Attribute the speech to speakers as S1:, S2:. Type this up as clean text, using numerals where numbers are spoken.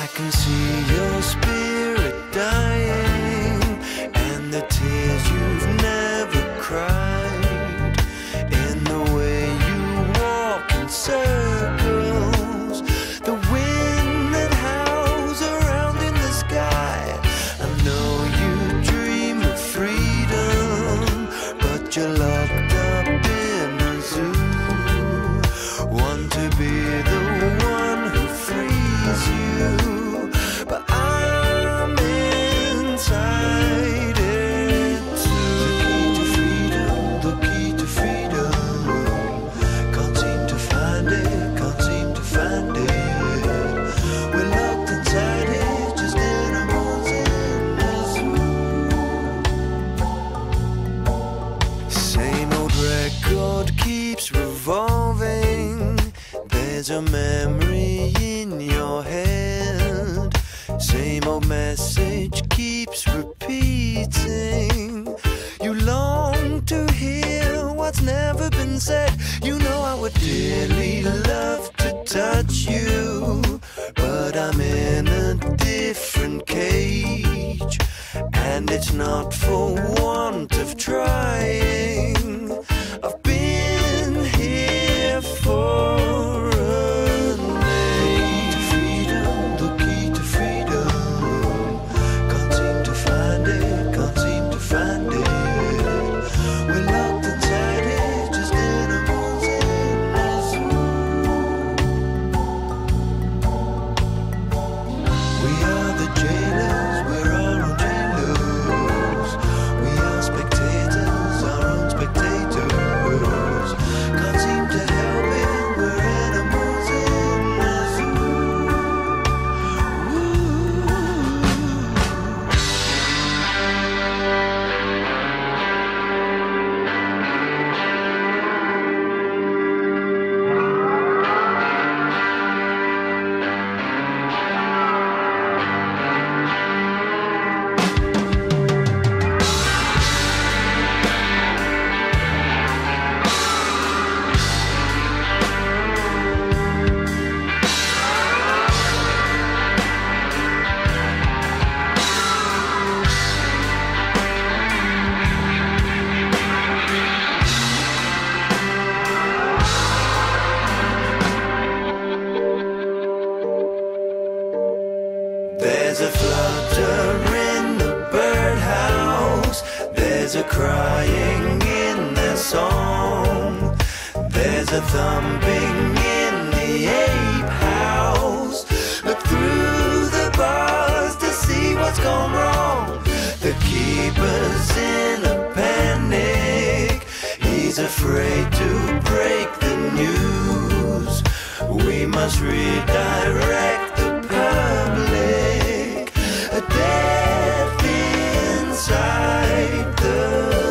S1: can see your spirit dying, and the tears you've never cried, in the way you walk in circles, the wind that howls around in the sky. I know you dream of freedom, but you're locked up in a zoo. Want to be the one who frees you, but I'm inside it too. The key to freedom, the key to freedom. Can't seem to find it, can't seem to find it. We're locked inside it, just animals in a zoo. Same old record keeps revolving. There's a memory in your head. Same old message keeps repeating. You long to hear what's never been said. You know I would dearly love to touch you, but I'm in a different cage, and it's not for want of trying. I've been here for there's a flutter in the birdhouse, there's a crying in their song, there's a thumping in the ape house. Look through the bars to see what's gone wrong. The keeper's in a panic, he's afraid to break the news. We must redirect the public. A death inside the